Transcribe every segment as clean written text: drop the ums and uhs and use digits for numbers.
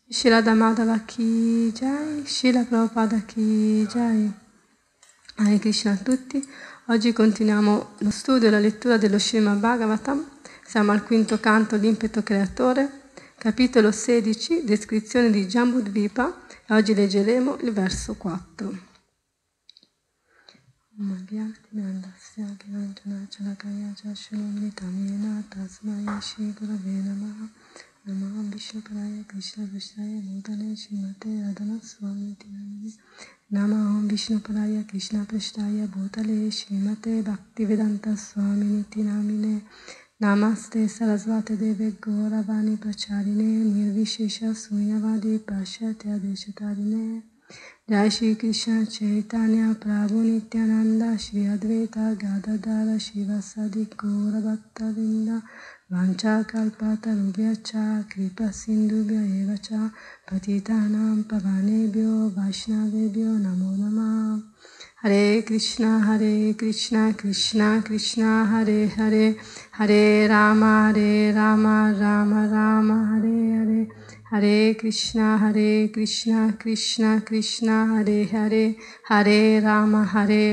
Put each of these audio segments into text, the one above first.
Srila Madhava Ki Jai, Srila Prabhupada Ki Jai. Hare Krishna a tutti. Oggi continuiamo lo studio e la lettura dello Srimad Bhagavatam. Siamo al quinto canto, l'impeto creatore, capitolo 16, descrizione di Jambudvipa. E oggi leggeremo il verso 4. Namo Vishnupadaya Krishna Prasthaya Bhutale Srimate Radhana Swami Tinamine. Namo Vishnupadaya Krishna Prasthaya Bhutale Srimate Bhaktivedanta Swami Tinamine. Namaste Sarasvate Deve Gauravani Pracharine Nirvishesha Sunyavadi Pashatya Deshatarine. Jai Shri Krishna Chaitanya Prabhu Nityananda Shri Advaita Gadadara Shivasadi Gaura Bhattavinda Vancha Kalpata Rubhyacha Kripa Sindhubhya Evacha Patitanam Pavanebhyo Vaishnavebhyo Namo Namah. Hare Krishna Krishna Krishna Hare Hare Hare Rama Rama Rama Hare Hare Hare Krishna Krishna Krishna Hare Hare Hare Rama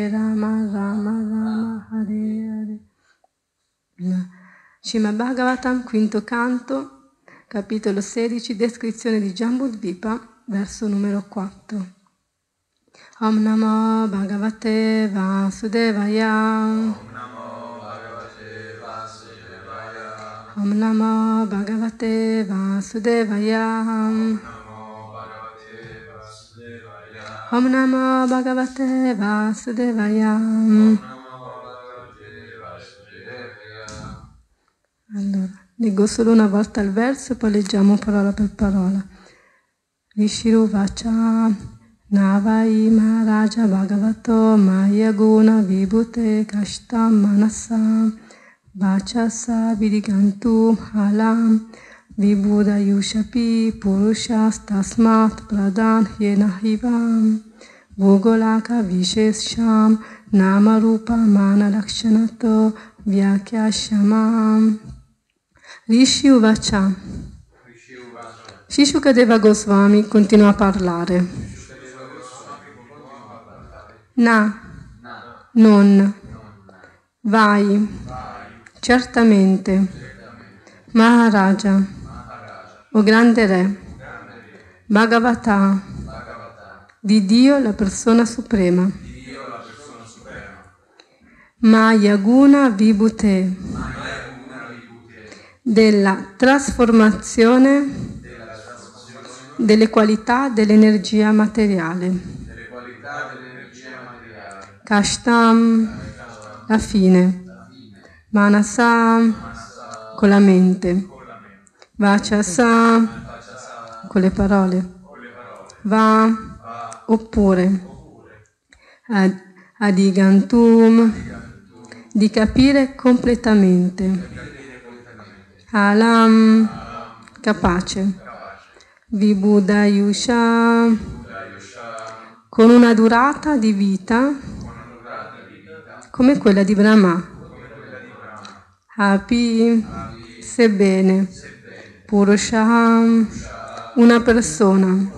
Rama Hare Hare. Srimad Bhagavatam, quinto canto, capitolo 16, descrizione di Jambudvipa, verso numero 4. Om Namo Bhagavate Vasudevaya. Om Namo Bhagavate Vasudevaya. Om Namo Bhagavate Vasudevaya. Allora, leggo solo una volta il verso e poi leggiamo parola per parola. Vishiruvacha Navai Maharaja Bhagavato Maya Guna Vibhute Kashtam Manasa Vachasa Vidigantu Halam Vibhuda Yushapi Purushas Tasmat Pradhan Yena Hivam Bhugolaka Vishesham Namarupa Mana Lakshanato Vyakyashamam. Rishi Uvacha. Shri Shukadeva Goswami continua a parlare. Non, vai, certamente, Maharaja, o grande re, Bhagavata, di Dio la persona suprema, Maya Guna Vibhute, della trasformazione delle qualità dell'energia materiale. Kashtam, la fine. Manasa, con la mente. Vachasa, con le parole. Va, oppure. Adigantum, di capire completamente. Alam, capace. Vibhudayusha, con una durata di vita come quella di Brahma. Api, sebbene. Purusham, una persona.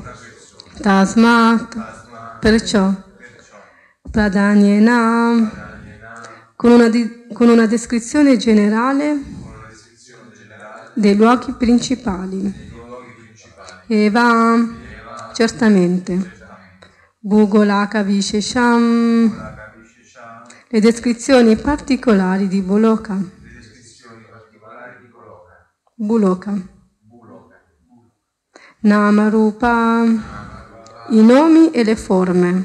Tasmat, perciò. Pradanyena, con una descrizione generale dei luoghi principali. Eva, certamente. Bhugolaka Vishesham, le descrizioni particolari di Buloka. Buloka. Namarupa, i nomi e le forme.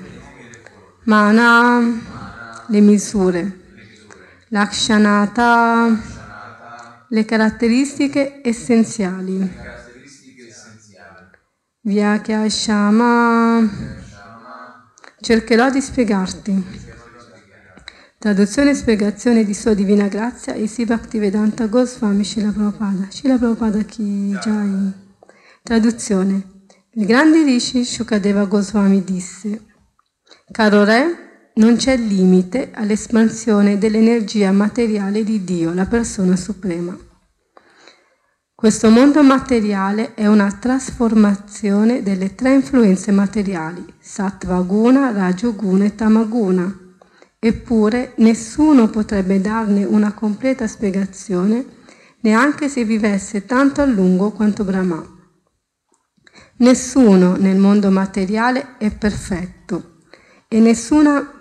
Mana, le misure. Lakshanata, le caratteristiche essenziali. Vyakyashama, cercherò di spiegarti. Traduzione e spiegazione di Sua Divina Grazia e Sri Bhaktivedanta Goswami Srila Prabhupada. Srila Prabhupada Ki Jai. Traduzione. Il grande Rishi Shukadeva Goswami disse: Caro Re, non c'è limite all'espansione dell'energia materiale di Dio, la persona suprema. Questo mondo materiale è una trasformazione delle tre influenze materiali, Sattva Guna, Rajo Guna e Tamaguna. Eppure nessuno potrebbe darne una completa spiegazione, neanche se vivesse tanto a lungo quanto Brahma. Nessuno nel mondo materiale è perfetto e nessuno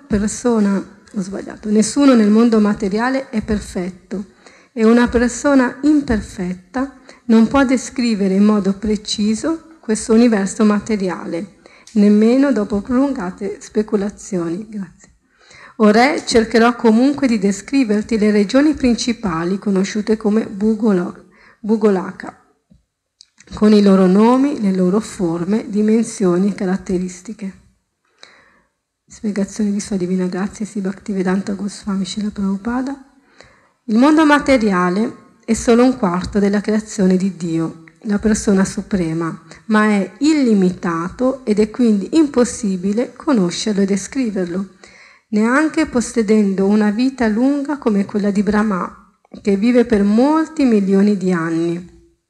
nel mondo materiale è perfetto e una persona imperfetta non può descrivere in modo preciso questo universo materiale, nemmeno dopo prolungate speculazioni. Grazie. O re, cercherò comunque di descriverti le regioni principali conosciute come Bhugolaka, con i loro nomi, le loro forme, dimensioni e caratteristiche. Spiegazione di Sua Divina Grazia, Sri Bhaktivedanta Goswami Srila Prabhupada. Il mondo materiale è solo un quarto della creazione di Dio, la persona suprema, ma è illimitato ed è quindi impossibile conoscerlo e descriverlo, neanche possedendo una vita lunga come quella di Brahma, che vive per molti milioni di anni.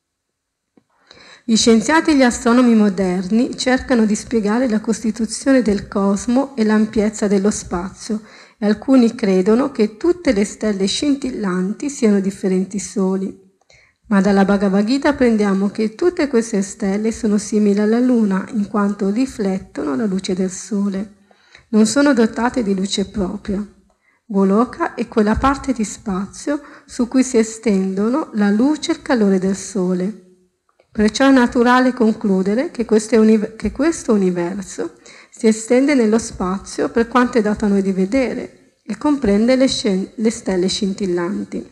Gli scienziati e gli astronomi moderni cercano di spiegare la costituzione del cosmo e l'ampiezza dello spazio, e alcuni credono che tutte le stelle scintillanti siano differenti soli. Ma dalla Bhagavad Gita apprendiamo che tutte queste stelle sono simili alla Luna, in quanto riflettono la luce del Sole. Non sono dotate di luce propria. Goloka è quella parte di spazio su cui si estendono la luce e il calore del Sole. Perciò è naturale concludere che questo universo si estende nello spazio per quanto è dato a noi di vedere e comprende le stelle scintillanti.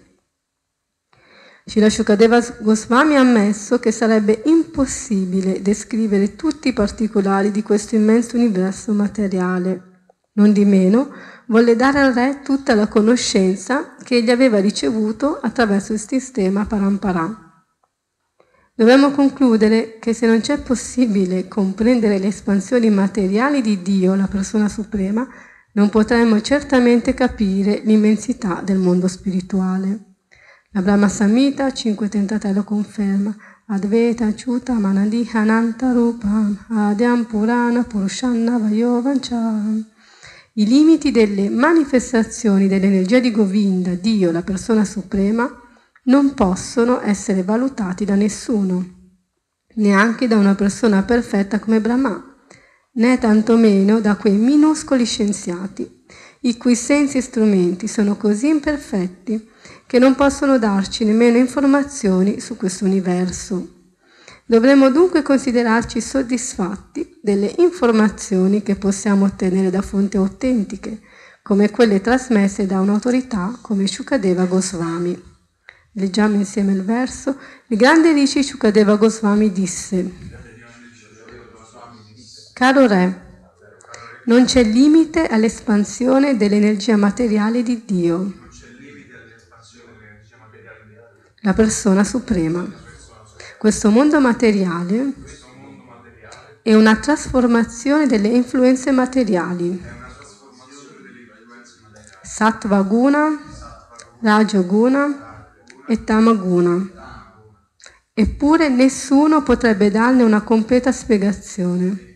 Srila Shukadeva Goswami ha ammesso che sarebbe impossibile descrivere tutti i particolari di questo immenso universo materiale. Non di meno, volle dare al re tutta la conoscenza che egli aveva ricevuto attraverso il sistema Parampara. Dobbiamo concludere che se non c'è possibile comprendere le espansioni materiali di Dio, la persona suprema, non potremo certamente capire l'immensità del mondo spirituale. La Brahma Samhita 5.33 lo conferma. Advaita Achyuta Manadiha Ananta Rupam Adyam Purana Purushanna Vayovancham. I limiti delle manifestazioni dell'energia di Govinda, Dio, la persona suprema, non possono essere valutati da nessuno, neanche da una persona perfetta come Brahma, né tantomeno da quei minuscoli scienziati, i cui sensi e strumenti sono così imperfetti che non possono darci nemmeno informazioni su questo universo. Dovremmo dunque considerarci soddisfatti delle informazioni che possiamo ottenere da fonti autentiche, come quelle trasmesse da un'autorità come Shukadeva Goswami. Leggiamo insieme il verso. Il grande Rishi Shukadeva Goswami disse: Caro re, non c'è limite all'espansione dell'energia materiale di Dio, la persona suprema. Questo mondo materiale è una trasformazione delle influenze materiali. Sattva Guna, Rajo Guna e Tamaguna. Eppure nessuno potrebbe darne una completa spiegazione.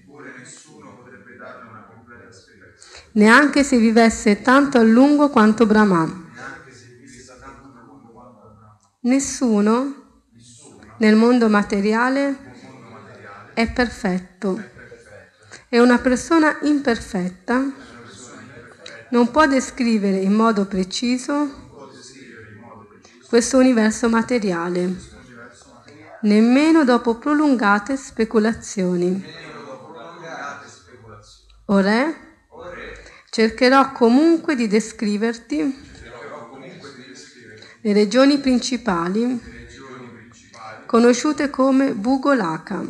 Neanche se vivesse tanto a lungo quanto Brahma. Nessuno nel mondo materiale è perfetto e una persona imperfetta non può descrivere in modo preciso questo universo materiale, nemmeno dopo prolungate speculazioni. O re, cercherò comunque di descriverti le regioni principali conosciute come Bhugolaka.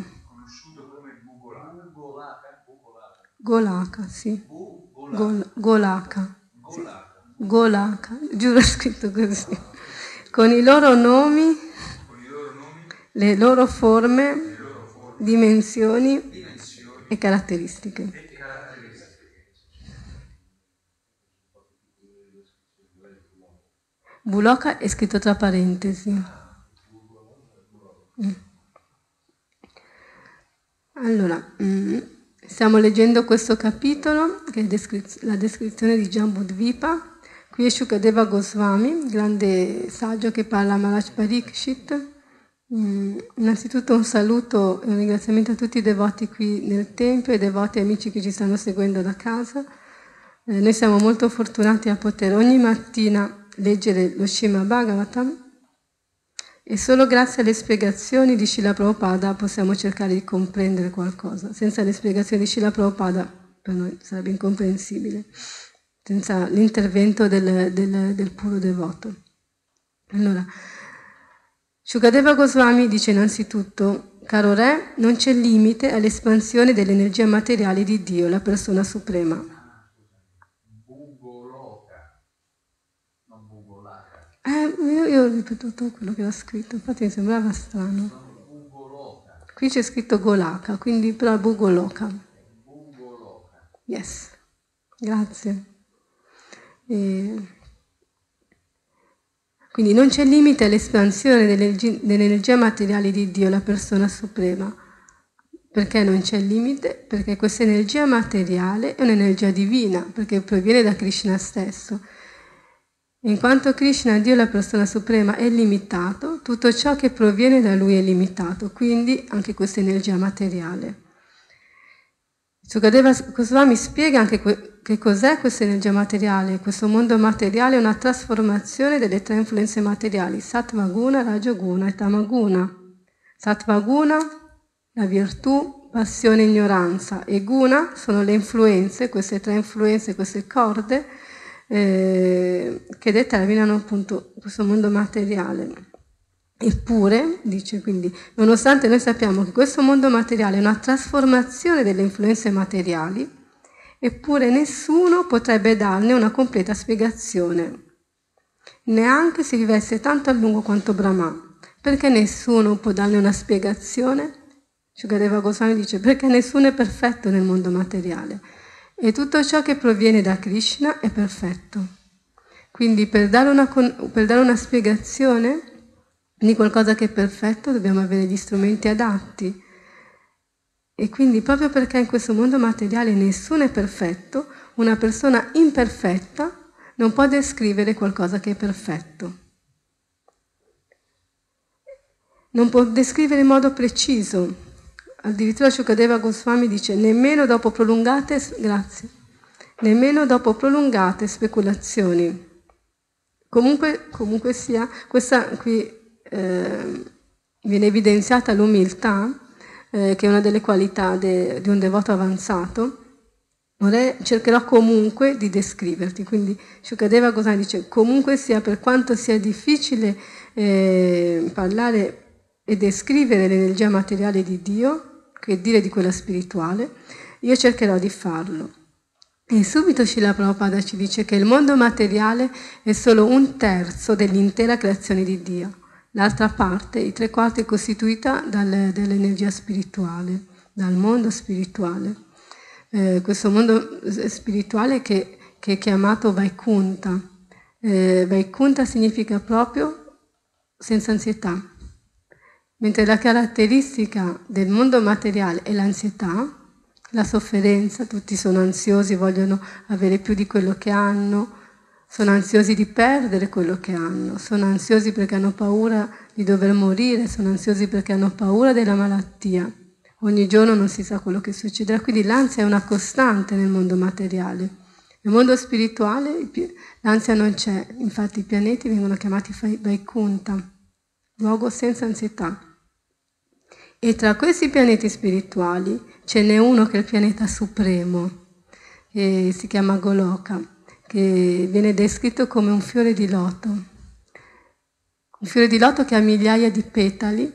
Golaka, sì. Golaka. Sì. Golaka, giuro è scritto così. Con i loro nomi, le loro forme, dimensioni e caratteristiche. Buloka è scritto tra parentesi. Allora, stiamo leggendo questo capitolo, che è la descrizione di Jambudvipa. Qui è Shukadeva Goswami, grande saggio che parla a Maharaj Parikshit. Innanzitutto un saluto e un ringraziamento a tutti i devoti qui nel tempio e i devoti amici che ci stanno seguendo da casa. Noi siamo molto fortunati a poter ogni mattina leggere lo Srimad Bhagavatam e solo grazie alle spiegazioni di Srila Prabhupada possiamo cercare di comprendere qualcosa. Senza le spiegazioni di Srila Prabhupada per noi sarebbe incomprensibile, senza l'intervento del puro devoto. Allora, Shukadeva Goswami dice innanzitutto: caro re, non c'è limite all'espansione dell'energia materiale di Dio, la persona suprema. Io ho ripetuto quello che ho scritto, infatti mi sembrava strano. Qui c'è scritto Golaka, quindi però Bhugoloka. Yes, grazie. Quindi non c'è limite all'espansione dell'energia materiale di Dio, la persona suprema. Perché non c'è limite? Perché questa energia materiale è un'energia divina, perché proviene da Krishna stesso. In quanto Krishna, Dio, la persona suprema, è limitato, tutto ciò che proviene da Lui è limitato, quindi anche questa energia materiale. Shukadeva Goswami spiega anche che cos'è questa energia materiale. Questo mondo materiale è una trasformazione delle tre influenze materiali, Sattva Guna, Raja Guna e Tamaguna. Sattva Guna, la virtù, passione e ignoranza, e Guna sono le influenze, queste tre influenze, queste corde, che determinano appunto questo mondo materiale. Eppure, dice quindi, nonostante noi sappiamo che questo mondo materiale è una trasformazione delle influenze materiali, eppure nessuno potrebbe darne una completa spiegazione, neanche se vivesse tanto a lungo quanto Brahma. Perché nessuno può darne una spiegazione? Shukadeva Goswami dice: perché nessuno è perfetto nel mondo materiale. E tutto ciò che proviene da Krishna è perfetto. Quindi per dare una spiegazione di qualcosa che è perfetto dobbiamo avere gli strumenti adatti. E quindi proprio perché in questo mondo materiale nessuno è perfetto, una persona imperfetta non può descrivere qualcosa che è perfetto. Non può descrivere in modo preciso. Addirittura Shukadeva Goswami dice: nemmeno dopo prolungate speculazioni. Comunque sia, questa qui viene evidenziata l'umiltà, che è una delle qualità di un devoto avanzato. Ora cercherò comunque di descriverti. Quindi Shukadeva Goswami dice: comunque sia, per quanto sia difficile parlare e descrivere l'energia materiale di Dio, che dire di quella spirituale, io cercherò di farlo. E subito Srila Prabhupada ci dice che il mondo materiale è solo 1/3 dell'intera creazione di Dio. L'altra parte, i 3/4, è costituita dall'energia spirituale, dal mondo spirituale. Questo mondo spirituale che è chiamato Vaikunta. Vaikunta significa proprio senza ansietà. Mentre la caratteristica del mondo materiale è l'ansietà, la sofferenza, tutti sono ansiosi, vogliono avere più di quello che hanno, sono ansiosi di perdere quello che hanno, sono ansiosi perché hanno paura di dover morire, sono ansiosi perché hanno paura della malattia. Ogni giorno non si sa quello che succederà, quindi l'ansia è una costante nel mondo materiale. Nel mondo spirituale l'ansia non c'è, infatti i pianeti vengono chiamati Vaikunta, luogo senza ansietà. E tra questi pianeti spirituali ce n'è uno che è il pianeta supremo, che si chiama Goloka, che viene descritto come un fiore di loto. Un fiore di loto che ha migliaia di petali,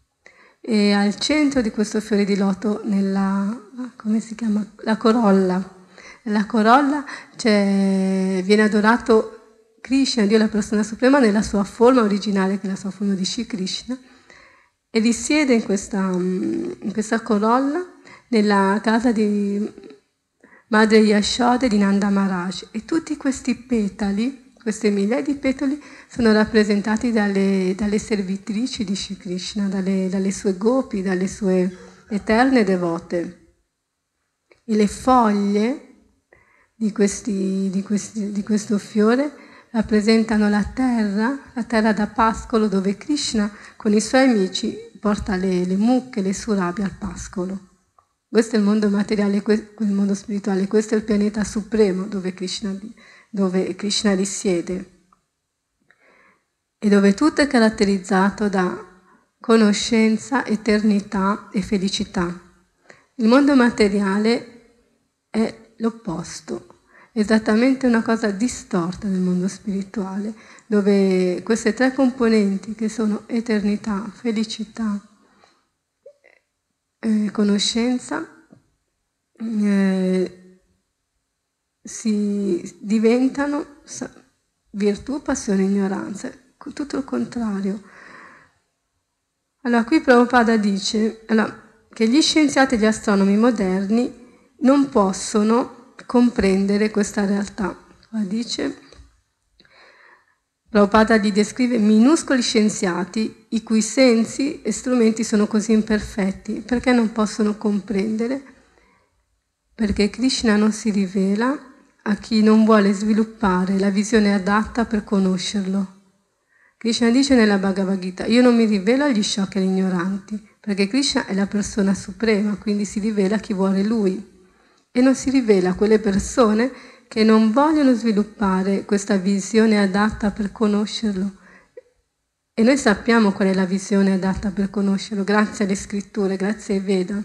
e al centro di questo fiore di loto, come si chiama? La corolla. Nella corolla viene adorato Krishna, Dio la persona suprema, nella sua forma originale, che è la sua forma di Shri Krishna, e risiede in questa corolla nella casa di Madre Yashoda e di Nanda Maharaj. E tutti questi petali Queste migliaia di petali sono rappresentati dalle servitrici di Shri Krishna, dalle sue gopi, dalle sue eterne devote. E le foglie di questo fiore rappresentano la terra da pascolo dove Krishna con i suoi amici porta le mucche, le surabi al pascolo. Questo è il mondo materiale, il mondo spirituale, questo è il pianeta supremo dove Krishna risiede e dove tutto è caratterizzato da conoscenza, eternità e felicità. Il mondo materiale è l'opposto, esattamente una cosa distorta del mondo spirituale, dove queste tre componenti che sono eternità, felicità, conoscenza, si diventano virtù, passione, ignoranza, tutto il contrario. Allora qui Prabhupada dice che gli scienziati e gli astronomi moderni non possono comprendere questa realtà. Dice, Prabhupada li descrive minuscoli scienziati i cui sensi e strumenti sono così imperfetti. Perché non possono comprendere? Perché Krishna non si rivela a chi non vuole sviluppare la visione adatta per conoscerlo. Krishna dice nella Bhagavad Gita, io non mi rivelo agli sciocchi e agli ignoranti, perché Krishna è la persona suprema, quindi si rivela a chi vuole lui. E non si rivela a quelle persone che non vogliono sviluppare questa visione adatta per conoscerlo. E noi sappiamo qual è la visione adatta per conoscerlo, grazie alle scritture, grazie ai Veda.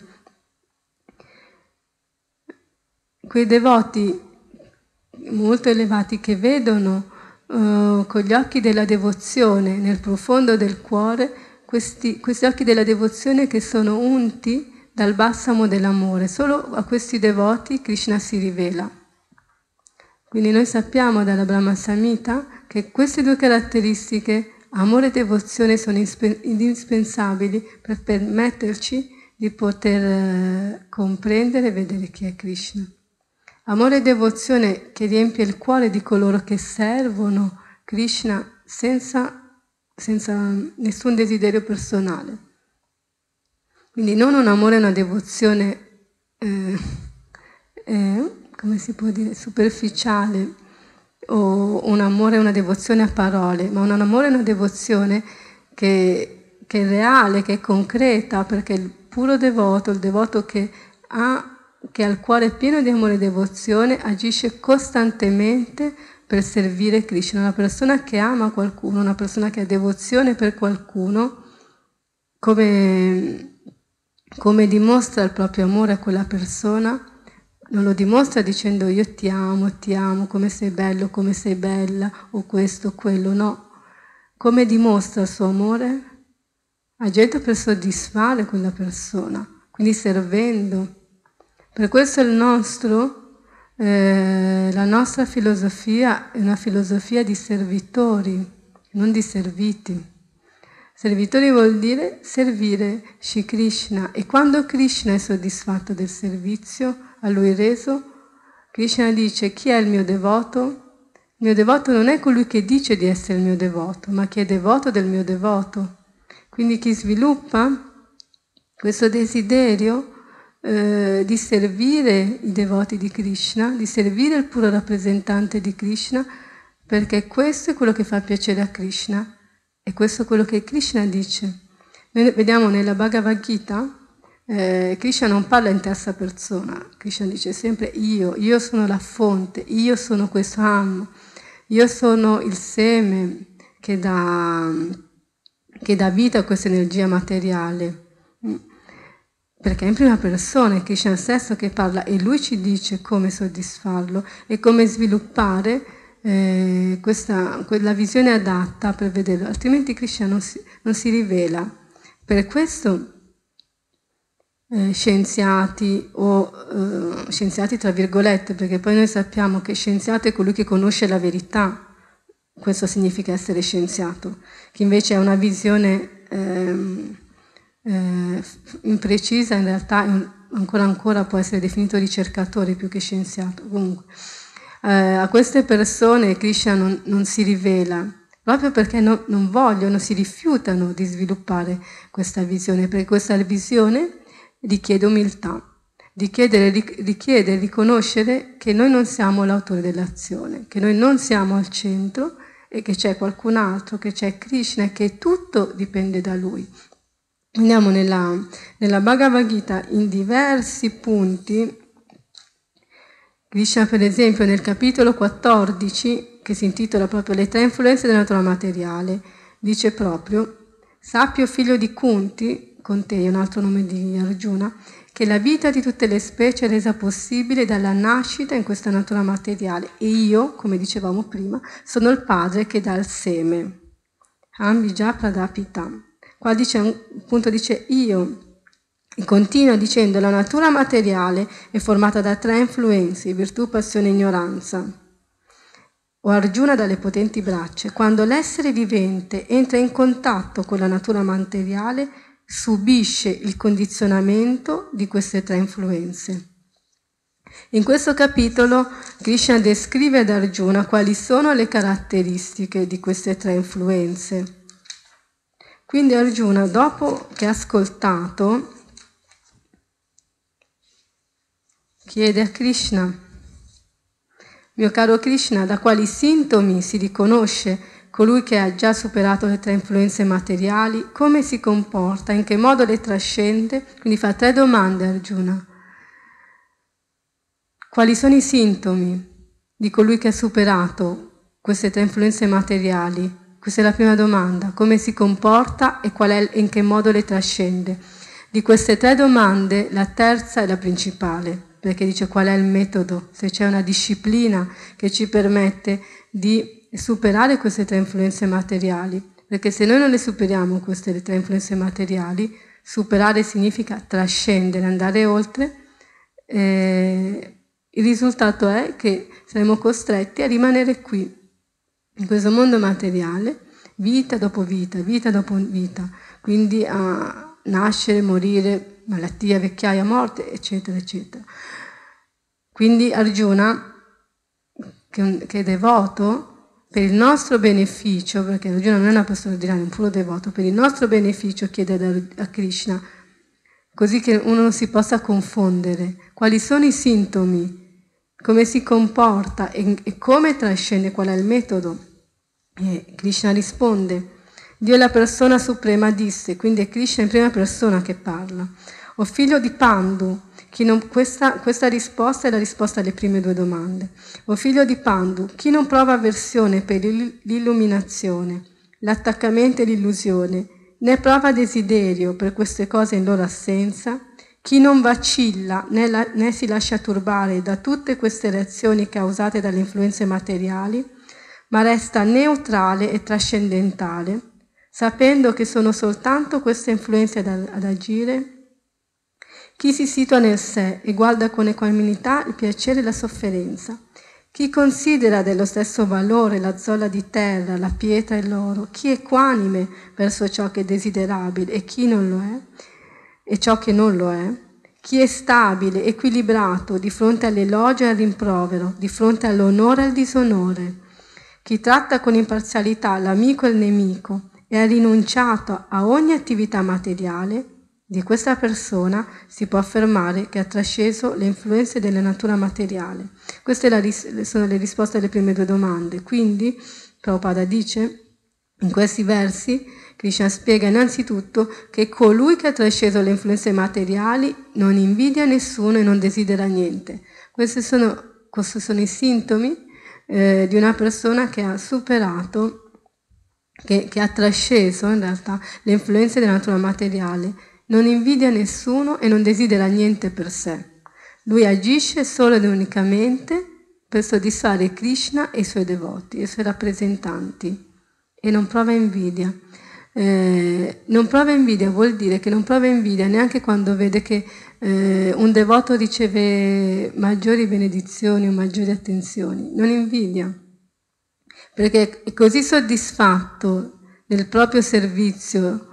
Quei devoti molto elevati che vedono con gli occhi della devozione nel profondo del cuore, questi occhi della devozione che sono unti dal balsamo dell'amore. Solo a questi devoti Krishna si rivela. Quindi noi sappiamo dalla Brahma Samhita che queste due caratteristiche, amore e devozione, sono indispensabili per permetterci di poter comprendere e vedere chi è Krishna. Amore e devozione che riempie il cuore di coloro che servono Krishna senza nessun desiderio personale. Quindi non un amore e una devozione, come si può dire, superficiale, o un amore e una devozione a parole, ma un amore e una devozione che è reale, che è concreta, perché il puro devoto, il devoto che ha il cuore pieno di amore e devozione, agisce costantemente per servire Krishna. Una persona che ama qualcuno, una persona che ha devozione per qualcuno, come dimostra il proprio amore a quella persona, non lo dimostra dicendo io ti amo, come sei bello, come sei bella, o questo, quello, no. Come dimostra il suo amore? Agendo per soddisfare quella persona, quindi servendo. Per questo la nostra filosofia è una filosofia di servitori, non di serviti. Servitori vuol dire servire Shri Krishna, e quando Krishna è soddisfatto del servizio a lui reso, Krishna dice chi è il mio devoto? Il mio devoto non è colui che dice di essere il mio devoto, ma chi è devoto del mio devoto. Quindi chi sviluppa questo desiderio di servire i devoti di Krishna, di servire il puro rappresentante di Krishna, perché questo è quello che fa piacere a Krishna. E questo è quello che Krishna dice. Noi vediamo nella Bhagavad Gita, Krishna non parla in terza persona, Krishna dice sempre io sono la fonte, io sono questo Am, io sono il seme che dà vita a questa energia materiale. Perché è in prima persona, è Krishna stesso che parla e lui ci dice come soddisfarlo e come sviluppare quella visione adatta per vederlo, altrimenti Krishna non si rivela. Per questo scienziati o scienziati tra virgolette, perché poi noi sappiamo che scienziato è colui che conosce la verità, questo significa essere scienziato, chi invece ha una visione imprecisa in realtà ancora può essere definito ricercatore più che scienziato. Comunque, A queste persone Krishna non si rivela, proprio perché non vogliono, si rifiutano di sviluppare questa visione, perché questa visione richiede umiltà, richiede riconoscere che noi non siamo l'autore dell'azione, che noi non siamo al centro e che c'è qualcun altro, che c'è Krishna e che tutto dipende da lui. Andiamo nella Bhagavad Gita in diversi punti. Krishna, per esempio, nel capitolo 14, che si intitola proprio Le tre influenze della natura materiale, dice proprio: sappi, o figlio di Kunti, Conteya, un altro nome di Arjuna, che la vita di tutte le specie è resa possibile dalla nascita in questa natura materiale, e io, come dicevamo prima, sono il padre che dà il seme. Ambija Pradapitam. Qua dice, appunto dice io, e continua dicendo la natura materiale è formata da tre influenze, virtù, passione e ignoranza. O Arjuna dalle potenti braccia. Quando l'essere vivente entra in contatto con la natura materiale, subisce il condizionamento di queste tre influenze. In questo capitolo Krishna descrive ad Arjuna quali sono le caratteristiche di queste tre influenze. Quindi Arjuna, dopo che ha ascoltato, chiede a Krishna: mio caro Krishna, da quali sintomi si riconosce colui che ha già superato le tre influenze materiali? Come si comporta? In che modo le trascende? Quindi fa tre domande a Arjuna. Quali sono i sintomi di colui che ha superato queste tre influenze materiali? Questa è la prima domanda. Come si comporta e in che modo le trascende? Di queste tre domande, la terza è la principale, perché dice qual è il metodo, se c'è una disciplina che ci permette di superare queste tre influenze materiali. Perché se noi non le superiamo queste tre influenze materiali, superare significa trascendere, andare oltre. Il risultato è che saremo costretti a rimanere qui, in questo mondo materiale, vita dopo vita, quindi a nascere, morire, malattia, vecchiaia, morte, eccetera, eccetera. Quindi Arjuna, che è devoto, per il nostro beneficio, perché Arjuna non è una persona ordinaria, è un puro devoto, per il nostro beneficio chiede a Krishna, così che uno non si possa confondere, quali sono i sintomi, come si comporta e come trascende, qual è il metodo. E Krishna risponde: Dio è la persona suprema, disse, quindi è Krishna in prima persona che parla. O figlio di Pandu, questa risposta è la risposta alle prime due domande. O figlio di Pandu, chi non prova avversione per l'illuminazione, l'attaccamento e l'illusione, né prova desiderio per queste cose in loro assenza, chi non vacilla né si lascia turbare da tutte queste reazioni causate dalle influenze materiali, ma resta neutrale e trascendentale, sapendo che sono soltanto queste influenze ad agire, chi si situa nel sé e guarda con equanimità il piacere e la sofferenza, chi considera dello stesso valore la zolla di terra, la pietra e l'oro, chi è equanime verso ciò che è desiderabile e chi non lo è, e ciò che non lo è, chi è stabile, equilibrato di fronte all'elogio e al rimprovero, di fronte all'onore e al disonore, chi tratta con imparzialità l'amico e il nemico e ha rinunciato a ogni attività materiale, di questa persona si può affermare che ha trasceso le influenze della natura materiale. Queste sono le risposte alle prime due domande. Quindi, Prabhupada dice, in questi versi, Krishna spiega innanzitutto che colui che ha trasceso le influenze materiali non invidia nessuno e non desidera niente. Questi sono i sintomi di una persona che ha superato, che ha trasceso in realtà le influenze della natura materiale. Non invidia nessuno e non desidera niente per sé. Lui agisce solo ed unicamente per soddisfare Krishna e i suoi devoti, i suoi rappresentanti, e non prova invidia. Non prova invidia vuol dire che non prova invidia neanche quando vede che un devoto riceve maggiori benedizioni o maggiori attenzioni. Non invidia, perché è così soddisfatto del proprio servizio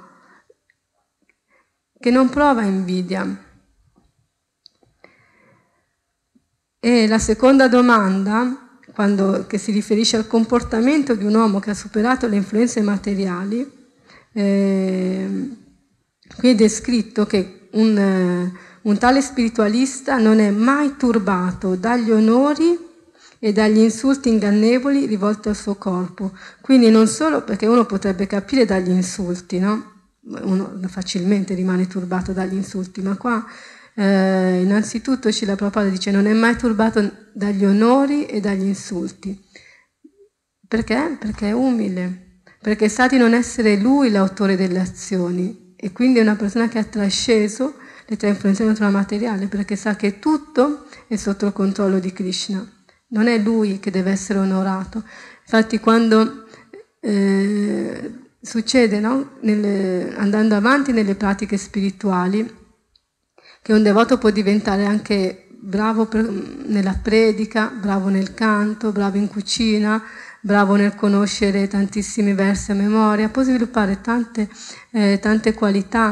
che non prova invidia. E la seconda domanda che si riferisce al comportamento di un uomo che ha superato le influenze materiali. Qui è descritto che un tale spiritualista non è mai turbato dagli onori e dagli insulti ingannevoli rivolti al suo corpo. Quindi non solo, perché uno potrebbe capire dagli insulti, no? Uno facilmente rimane turbato dagli insulti, ma qua innanzitutto Srila Prabhupada dice non è mai turbato dagli onori e dagli insulti. Perché? Perché è umile, perché sa di non essere lui l'autore delle azioni e quindi è una persona che ha trasceso le tre influenze della natura materiale, perché sa che tutto è sotto il controllo di Krishna. Non è lui che deve essere onorato. Infatti quando succede, no? Andando avanti nelle pratiche spirituali, che un devoto può diventare anche bravo nella predica, bravo nel canto, bravo in cucina, bravo nel conoscere tantissimi versi a memoria, può sviluppare tante qualità.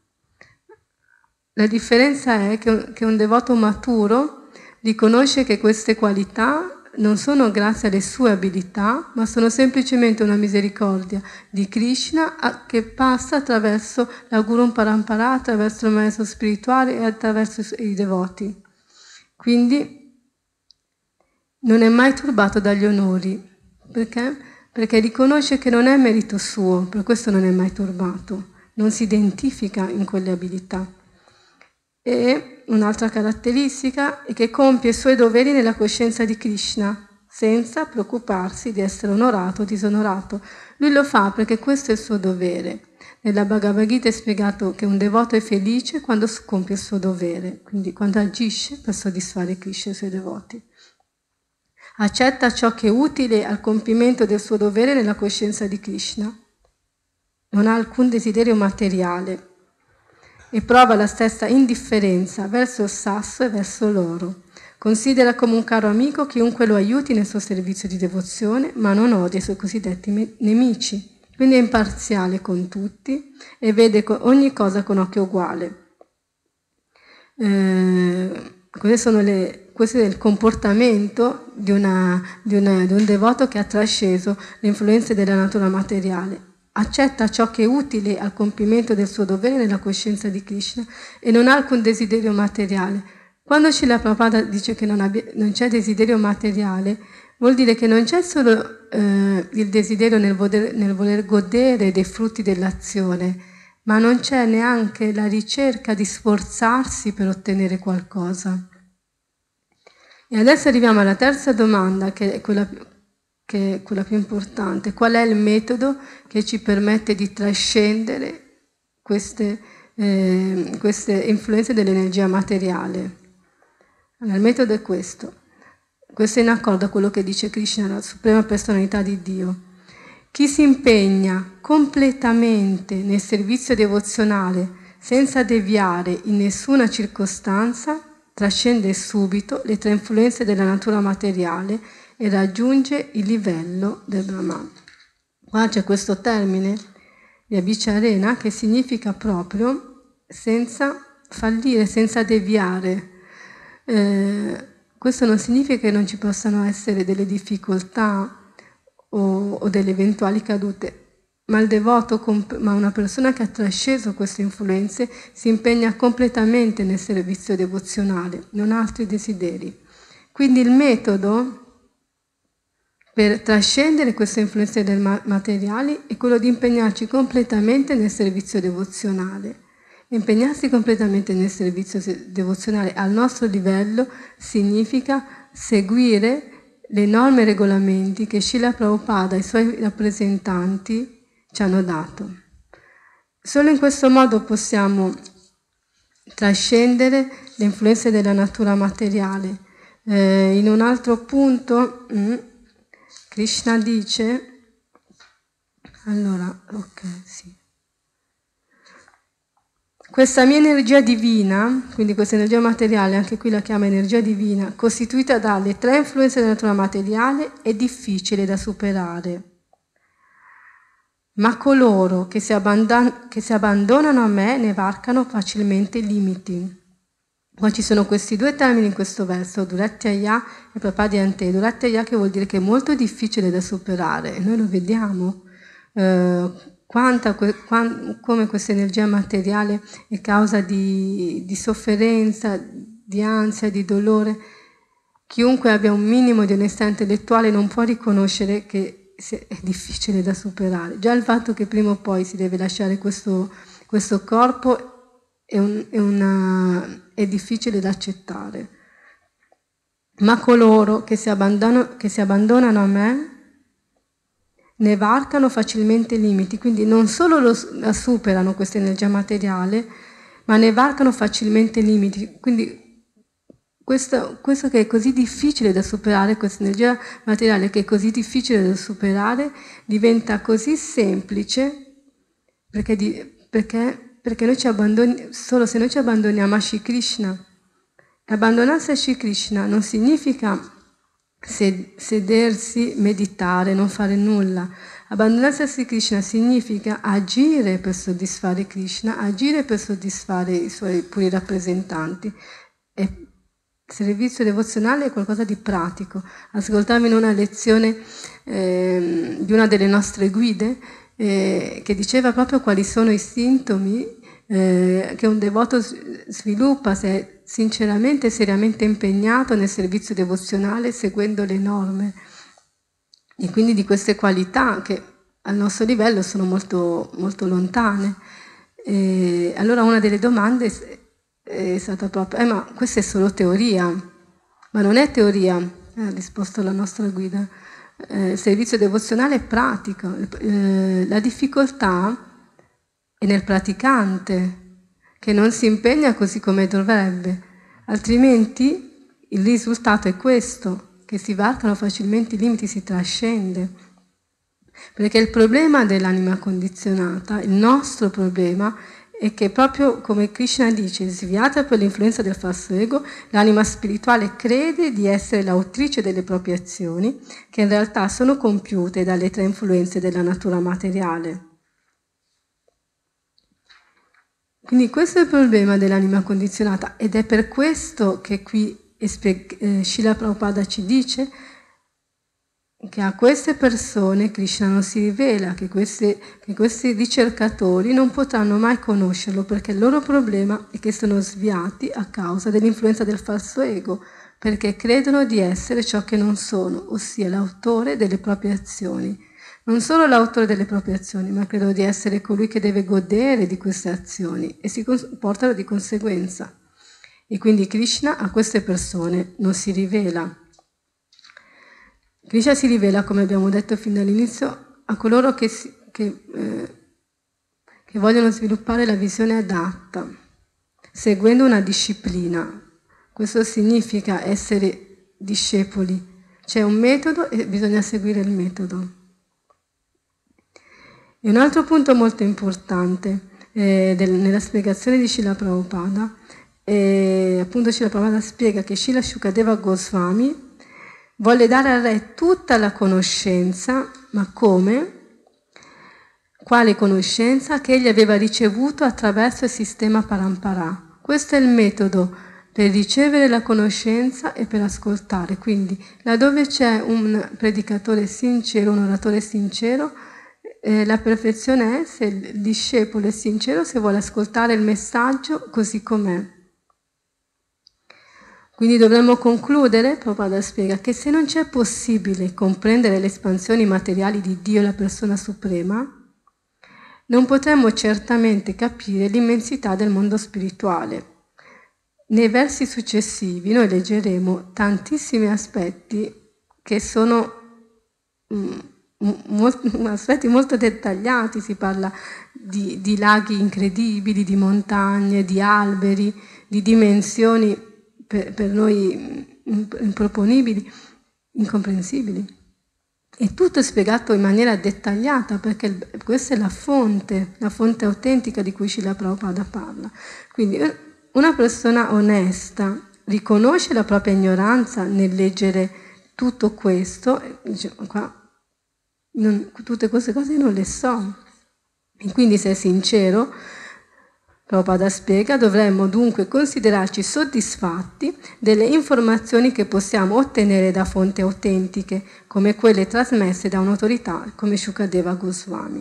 La differenza è che un devoto maturo riconosce che queste qualità non sono grazie alle sue abilità, ma sono semplicemente una misericordia di Krishna che passa attraverso la Guru Parampara, attraverso il maestro spirituale e attraverso i devoti. Quindi non è mai turbato dagli onori. Perché? Perché riconosce che non è merito suo, per questo non è mai turbato, non si identifica in quelle abilità. E un'altra caratteristica è che compie i suoi doveri nella coscienza di Krishna, senza preoccuparsi di essere onorato o disonorato. Lui lo fa perché questo è il suo dovere. Nella Bhagavad Gita è spiegato che un devoto è felice quando compie il suo dovere, quindi quando agisce per soddisfare Krishna e i suoi devoti. Accetta ciò che è utile al compimento del suo dovere nella coscienza di Krishna. Non ha alcun desiderio materiale e prova la stessa indifferenza verso il sasso e verso l'oro. Considera come un caro amico chiunque lo aiuti nel suo servizio di devozione, ma non odia i suoi cosiddetti nemici. Quindi è imparziale con tutti e vede ogni cosa con occhio uguale. Questo è il comportamento di un devoto che ha trasceso le influenze della natura materiale. Accetta ciò che è utile al compimento del suo dovere nella coscienza di Krishna e non ha alcun desiderio materiale. Quando Srila Prabhupada dice che non c'è desiderio materiale, vuol dire che non c'è solo il desiderio nel voler godere dei frutti dell'azione, ma non c'è neanche la ricerca di sforzarsi per ottenere qualcosa. E adesso arriviamo alla terza domanda, che è quella più importante. Qual è il metodo che ci permette di trascendere queste influenze dell'energia materiale? Allora, il metodo è questo. Questo è in accordo a quello che dice Krishna, la suprema personalità di Dio. Chi si impegna completamente nel servizio devozionale senza deviare in nessuna circostanza, trascende subito le tre influenze della natura materiale e raggiunge il livello del Brahman. Qua c'è questo termine di Abhicharena che significa proprio senza fallire, senza deviare. Questo non significa che non ci possano essere delle difficoltà o delle eventuali cadute, ma il devoto, ma una persona che ha trasceso queste influenze si impegna completamente nel servizio devozionale, non ha altri desideri. Quindi il metodo per trascendere queste influenze materiali è quello di impegnarci completamente nel servizio devozionale. Impegnarsi completamente nel servizio devozionale al nostro livello significa seguire le norme e regolamenti che Srila Prabhupada e i suoi rappresentanti ci hanno dato. Solo in questo modo possiamo trascendere le influenze della natura materiale. In un altro punto Krishna dice, allora, ok, sì. Questa mia energia divina, quindi questa energia materiale, anche qui la chiama energia divina, costituita dalle tre influenze della natura materiale, è difficile da superare. Ma coloro che si abbandonano a me ne varcano facilmente i limiti. Poi ci sono questi due termini in questo verso, Duratyaya e Prapadyante. Duratyaya che vuol dire che è molto difficile da superare, e noi lo vediamo, come questa energia materiale è causa di sofferenza, di ansia, di dolore. Chiunque abbia un minimo di onestà intellettuale non può riconoscere che è difficile da superare. Già il fatto che prima o poi si deve lasciare questo corpo è difficile da accettare. Ma coloro che si abbandonano a me ne varcano facilmente i limiti, quindi non solo la superano questa energia materiale, ma ne varcano facilmente i limiti. Quindi questo che è così difficile da superare, questa energia materiale che è così difficile da superare, diventa così semplice perché noi solo se noi ci abbandoniamo a Shri Krishna. Abbandonarsi a Shri Krishna non significa sedersi, meditare, non fare nulla. Abbandonarsi a Shri Krishna significa agire per soddisfare Krishna, agire per soddisfare i suoi puri rappresentanti. E il servizio devozionale è qualcosa di pratico. Ascoltavo in una lezione di una delle nostre guide che diceva proprio quali sono i sintomi che un devoto sviluppa se è sinceramente e seriamente impegnato nel servizio devozionale seguendo le norme. E quindi di queste qualità che al nostro livello sono molto, molto lontane. E allora una delle domande è stata proprio, ma questa è solo teoria. Ma non è teoria, ha risposto la nostra guida. Il servizio devozionale è pratico. La difficoltà è nel praticante, che non si impegna così come dovrebbe. Altrimenti il risultato è questo, che si varcano facilmente i limiti, si trascende. Perché il problema dell'anima condizionata, il nostro problema, è che proprio come Krishna dice, sviata per l'influenza del falso ego, l'anima spirituale crede di essere l'autrice delle proprie azioni, che in realtà sono compiute dalle tre influenze della natura materiale. Quindi questo è il problema dell'anima condizionata ed è per questo che qui Srila Prabhupada ci dice che a queste persone Krishna non si rivela, che questi ricercatori non potranno mai conoscerlo perché il loro problema è che sono sviati a causa dell'influenza del falso ego, perché credono di essere ciò che non sono, ossia l'autore delle proprie azioni. Non solo l'autore delle proprie azioni, ma credo di essere colui che deve godere di queste azioni e si comportano di conseguenza. E quindi Krishna a queste persone non si rivela. Krishna si rivela, come abbiamo detto fin dall'inizio, a coloro che vogliono sviluppare la visione adatta, seguendo una disciplina. Questo significa essere discepoli. C'è un metodo e bisogna seguire il metodo. E un altro punto molto importante nella spiegazione di Srila Prabhupada, appunto Srila Prabhupada spiega che Srila Shukadeva Goswami volle dare al re tutta la conoscenza, ma come? Quale conoscenza? Che egli aveva ricevuto attraverso il sistema Parampara. Questo è il metodo per ricevere la conoscenza e per ascoltare. Quindi, laddove c'è un predicatore sincero, un oratore sincero, la perfezione è se il discepolo è sincero, se vuole ascoltare il messaggio così com'è. Quindi dovremmo concludere, Prabhupada spiega, che se non c'è possibile comprendere le espansioni materiali di Dio, la persona suprema, non potremmo certamente capire l'immensità del mondo spirituale. Nei versi successivi noi leggeremo tantissimi aspetti che sono aspetti molto dettagliati, si parla di laghi incredibili, di montagne, di alberi, di dimensioni per noi improponibili, incomprensibili. E tutto è spiegato in maniera dettagliata perché questa è la fonte autentica di cui Srila Prabhupada parla. Quindi una persona onesta riconosce la propria ignoranza nel leggere tutto questo e dice, qua tutte queste cose non le so. E quindi se è sincero Prabhupada spiega, dovremmo dunque considerarci soddisfatti delle informazioni che possiamo ottenere da fonti autentiche, come quelle trasmesse da un'autorità come Shukadeva Goswami.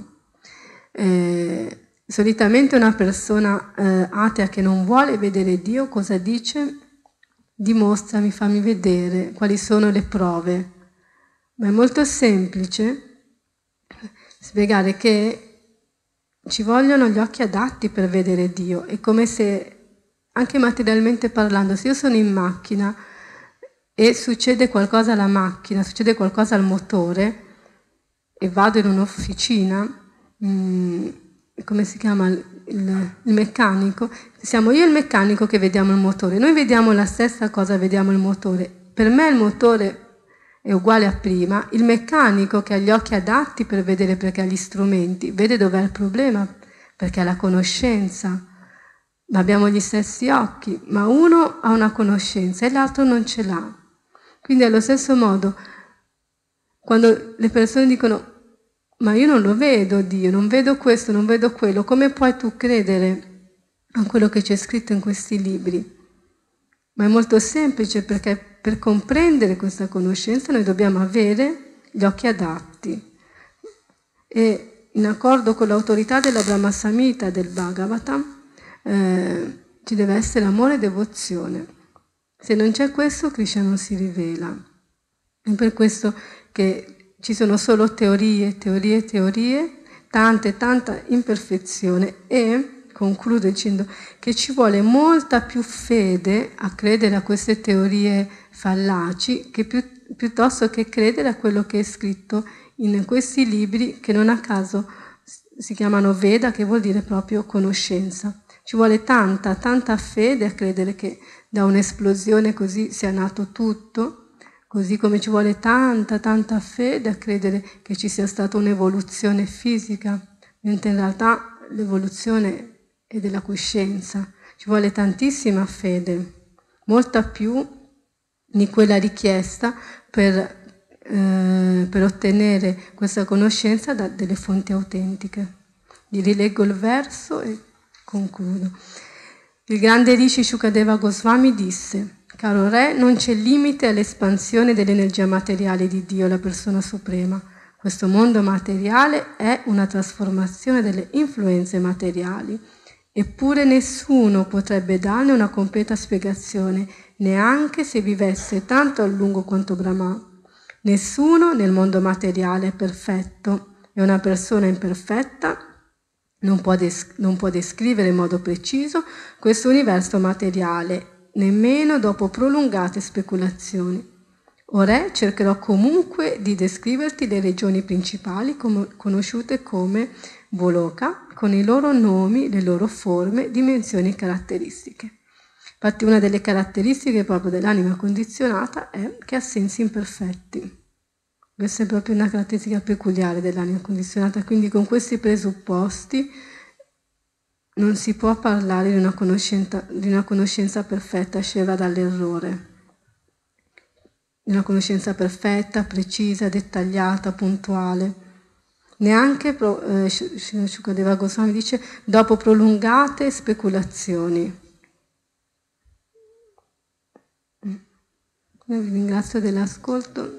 Solitamente una persona atea che non vuole vedere Dio, cosa dice? Dimostrami, fammi vedere quali sono le prove. Ma è molto semplice spiegare che ci vogliono gli occhi adatti per vedere Dio. È come se, anche materialmente parlando, se io sono in macchina e succede qualcosa alla macchina, succede qualcosa al motore e vado in un'officina, come si chiama il meccanico? Siamo io e il meccanico che vediamo il motore. Noi vediamo la stessa cosa, vediamo il motore. Per me il motore è uguale a prima, il meccanico che ha gli occhi adatti per vedere, perché ha gli strumenti, vede dov'è il problema, perché ha la conoscenza, ma abbiamo gli stessi occhi, ma uno ha una conoscenza e l'altro non ce l'ha. Quindi allo stesso modo, quando le persone dicono ma io non lo vedo Dio, non vedo questo, non vedo quello, come puoi tu credere a quello che c'è scritto in questi libri? Ma è molto semplice, perché per comprendere questa conoscenza noi dobbiamo avere gli occhi adatti. E in accordo con l'autorità della Brahma Samhita del Bhagavatam ci deve essere amore e devozione. Se non c'è questo, Krishna non si rivela. È per questo che ci sono solo teorie, tanta imperfezione, e concludo dicendo che ci vuole molta più fede a credere a queste teorie fallaci che piuttosto che credere a quello che è scritto in questi libri, che non a caso si chiamano Veda, che vuol dire proprio conoscenza. Ci vuole tanta fede a credere che da un'esplosione così sia nato tutto, così come ci vuole tanta fede a credere che ci sia stata un'evoluzione fisica, mentre in realtà l'evoluzione è della coscienza. Ci vuole tantissima fede, molta più di quella richiesta per ottenere questa conoscenza da delle fonti autentiche. Vi rileggo il verso e concludo. Il grande Rishi Shukadeva Goswami disse: caro re, non c'è limite all'espansione dell'energia materiale di Dio, la persona suprema. Questo mondo materiale è una trasformazione delle influenze materiali. Eppure nessuno potrebbe darne una completa spiegazione, neanche se vivesse tanto a lungo quanto Brahma. Nessuno nel mondo materiale è perfetto, e una persona imperfetta non può descrivere in modo preciso questo universo materiale, nemmeno dopo prolungate speculazioni. O re, cercherò comunque di descriverti le regioni principali conosciute come Goloka, con i loro nomi, le loro forme, dimensioni e caratteristiche. Infatti una delle caratteristiche proprio dell'anima condizionata è che ha sensi imperfetti. Questa è proprio una caratteristica peculiare dell'anima condizionata, quindi con questi presupposti non si può parlare di una conoscenza perfetta sceva dall'errore, di una conoscenza perfetta, precisa, dettagliata, puntuale. Neanche Shukadeva Goswami dice dopo prolungate speculazioni. Io vi ringrazio dell'ascolto.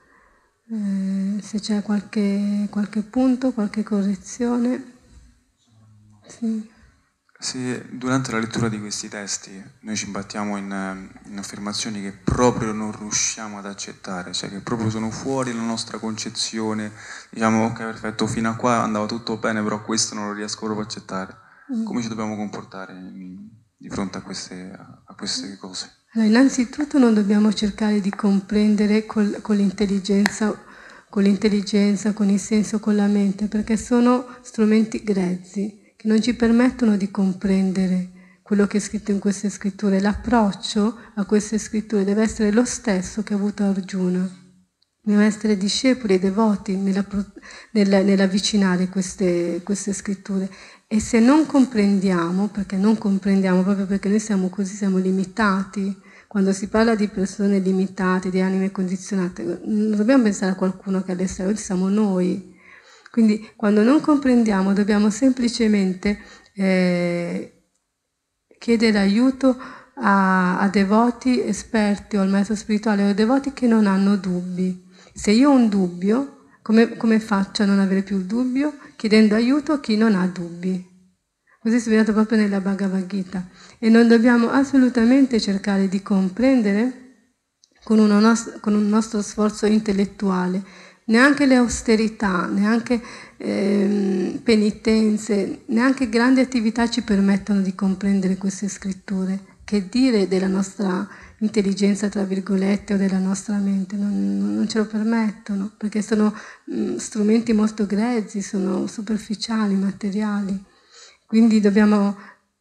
Se c'è qualche punto, qualche correzione. Sì. Se durante la lettura di questi testi noi ci imbattiamo in affermazioni che proprio non riusciamo ad accettare, cioè che proprio sono fuori la nostra concezione, diciamo ok, perfetto, fino a qua andava tutto bene, però questo non lo riesco proprio a accettare. Come ci dobbiamo comportare di fronte a queste cose? Allora, innanzitutto non dobbiamo cercare di comprendere con l'intelligenza, con il senso, con la mente, perché sono strumenti grezzi che non ci permettono di comprendere quello che è scritto in queste scritture. L'approccio a queste scritture deve essere lo stesso che ha avuto Arjuna. Dobbiamo essere discepoli e devoti nell'avvicinare queste scritture. E se non comprendiamo, proprio perché noi siamo così, siamo limitati, quando si parla di persone limitate, di anime condizionate, non dobbiamo pensare a qualcuno che è all'esterno, siamo noi. Quindi quando non comprendiamo dobbiamo semplicemente chiedere aiuto a devoti esperti o al maestro spirituale o devoti che non hanno dubbi. Se io ho un dubbio, come faccio a non avere più il dubbio? Chiedendo aiuto a chi non ha dubbi. Così è spiegato proprio nella Bhagavad Gita. E non dobbiamo assolutamente cercare di comprendere con un nostro sforzo intellettuale, neanche le austerità, neanche penitenze, neanche grandi attività ci permettono di comprendere queste scritture. Che dire della nostra intelligenza, tra virgolette, o della nostra mente? Non ce lo permettono, perché sono strumenti molto grezzi, sono superficiali, materiali. Quindi dobbiamo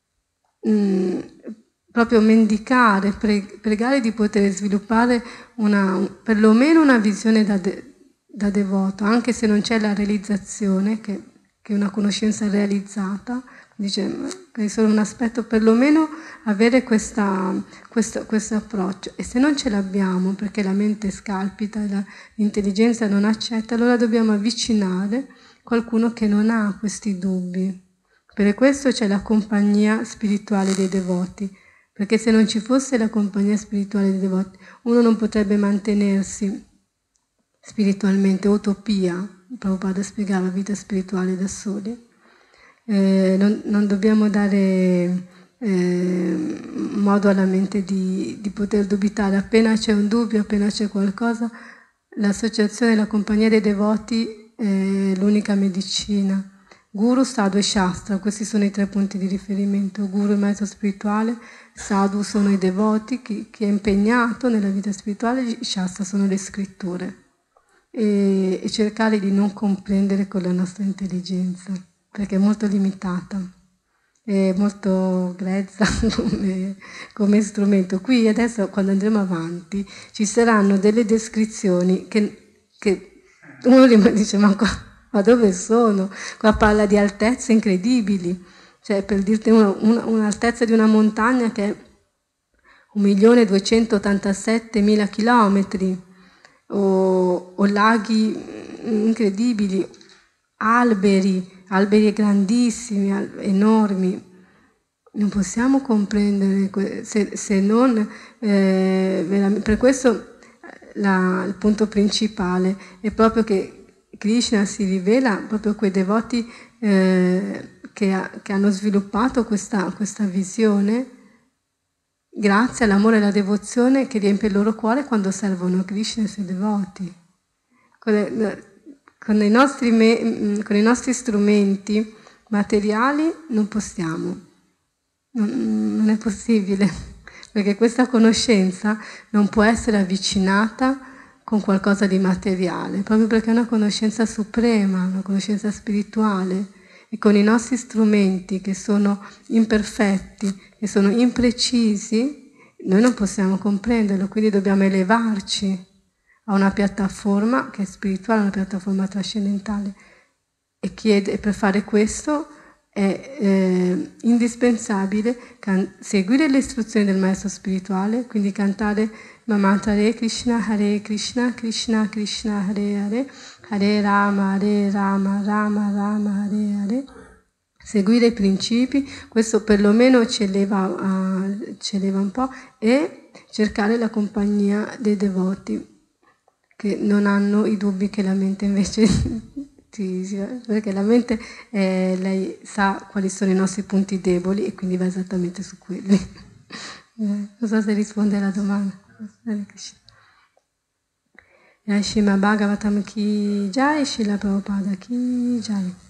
proprio mendicare, pregare di poter sviluppare perlomeno una visione da devoto, anche se non c'è la realizzazione, che è una conoscenza realizzata, dice che è solo un aspetto, perlomeno avere questo approccio. E se non ce l'abbiamo, perché la mente scalpita e l'intelligenza non accetta, allora dobbiamo avvicinare qualcuno che non ha questi dubbi. Per questo c'è la compagnia spirituale dei devoti, perché se non ci fosse la compagnia spirituale dei devoti, uno non potrebbe mantenersi spiritualmente, utopia. Prabhupada spiegava vita spirituale da soli. Non dobbiamo dare modo alla mente di poter dubitare. Appena c'è un dubbio, appena c'è qualcosa, l'associazione, la compagnia dei devoti è l'unica medicina. Guru, Sadhu e Shastra, questi sono i 3 punti di riferimento. Guru, il maestro spirituale, Sadhu sono i devoti, chi è impegnato nella vita spirituale, Shastra sono le scritture. E cercare di non comprendere con la nostra intelligenza, perché è molto limitata, è molto grezza come strumento. Qui adesso, quando andremo avanti, ci saranno delle descrizioni che uno dice ma dove sono? Qua parla di altezze incredibili, cioè per dirti un'altezza di una montagna che è 1.287.000 chilometri, o laghi incredibili, alberi grandissimi, enormi. Non possiamo comprendere se non veramente. Per questo il punto principale è proprio che Krishna si rivela proprio a quei devoti che hanno sviluppato questa visione grazie all'amore e alla devozione che riempie il loro cuore quando servono Krishna e i suoi devoti. Con i nostri strumenti materiali non possiamo, non è possibile, perché questa conoscenza non può essere avvicinata con qualcosa di materiale, proprio perché è una conoscenza suprema, una conoscenza spirituale. E con i nostri strumenti che sono imperfetti, che sono imprecisi, noi non possiamo comprenderlo, quindi dobbiamo elevarci a una piattaforma che è spirituale, una piattaforma trascendentale. E per fare questo è indispensabile seguire le istruzioni del maestro spirituale, quindi cantare mantra Hare Krishna, Krishna Krishna, Hare Hare, Hare Rama, Rama Rama, Hare Hare. Seguire i principi, questo perlomeno ci eleva un po', e cercare la compagnia dei devoti che non hanno i dubbi che la mente invece perché la mente lei sa quali sono i nostri punti deboli e quindi va esattamente su quelli. Non so se risponde alla domanda. Jai Srimad Bhagavatam ki Jai, Srila Prabhupada ki Jai.